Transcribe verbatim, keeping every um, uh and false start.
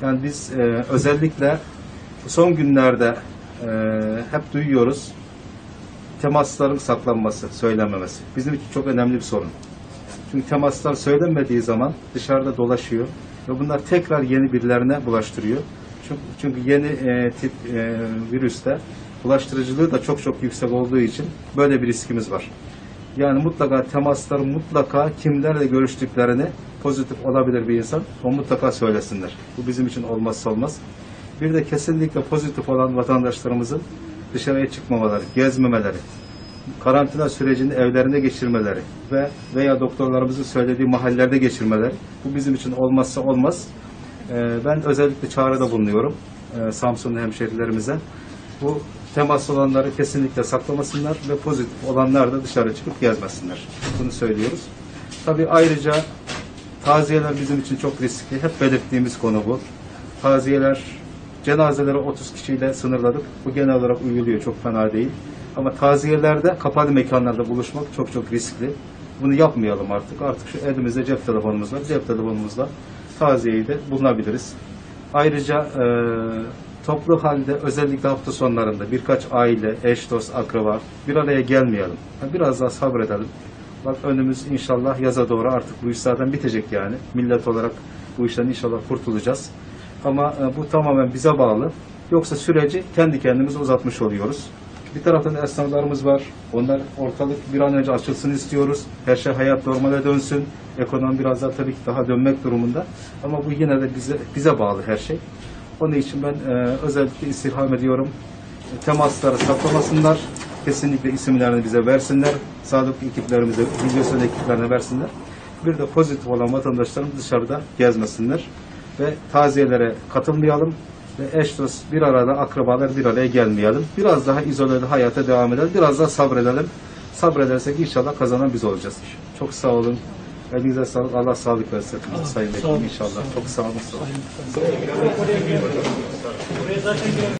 Yani biz e, özellikle son günlerde e, hep duyuyoruz, temasların saklanması, söylenmemesi. Bizim için çok önemli bir sorun. Çünkü temaslar söylenmediği zaman dışarıda dolaşıyor ve bunlar tekrar yeni birilerine bulaştırıyor. Çünkü, çünkü yeni e, tip e, virüste bulaştırıcılığı da çok çok yüksek olduğu için böyle bir riskimiz var. Yani mutlaka temasların mutlaka kimlerle görüştüklerini, pozitif olabilir bir insan, o mutlaka söylesinler. Bu bizim için olmazsa olmaz. Bir de kesinlikle pozitif olan vatandaşlarımızın dışarıya çıkmamaları, gezmemeleri, karantina sürecini evlerinde geçirmeleri ve veya doktorlarımızın söylediği mahallelerde geçirmeleri, bu bizim için olmazsa olmaz. Ben özellikle çağrıda bulunuyorum Samsunlu hemşehrilerimize. Bu temas olanları kesinlikle saklamasınlar ve pozitif olanlar da dışarı çıkıp gezmesinler. Bunu söylüyoruz. Tabii ayrıca taziyeler bizim için çok riskli. Hep belirttiğimiz konu bu. Taziyeler, cenazeleri otuz kişiyle sınırladık. Bu genel olarak uyguluyor. Çok fena değil. Ama taziyelerde kapalı mekanlarda buluşmak çok çok riskli. Bunu yapmayalım artık. Artık şu elimizde cep telefonumuz var. Cep telefonumuzla taziyeyi de bulunabiliriz. Ayrıca e, toplu halde özellikle hafta sonlarında birkaç aile, eş, dost, akraba bir araya gelmeyelim. Biraz daha sabredelim. Bak önümüz inşallah yaza doğru artık bu iş zaten bitecek yani. Millet olarak bu işten inşallah kurtulacağız. Ama e, bu tamamen bize bağlı. Yoksa süreci kendi kendimiz uzatmış oluyoruz. Bir taraftan esnaflarımız var. Onlar ortalık bir an önce açılsın istiyoruz. Her şey hayat normale dönsün. Ekonomi biraz daha tabii ki daha dönmek durumunda. Ama bu yine de bize bize bağlı her şey. Onun için ben e, özellikle istirham ediyorum. Temasları saklamasınlar. Kesinlikle isimlerini bize versinler. Sağlık ekiplerimize, milyasyon ekiplerine versinler. Bir de pozitif olan vatandaşlarımız dışarıda gezmesinler. Ve taziyelere katılmayalım. Ve eş dost bir arada, akrabalar bir araya gelmeyelim. Biraz daha izoleli hayata devam edelim. Biraz daha sabredelim. Sabredersek inşallah kazanan biz olacağız. Çok sağ olun. Elinize sağlık. Allah sağlık versin. Sayın Vekilim inşallah. Çok sağ olun. Sağ olun.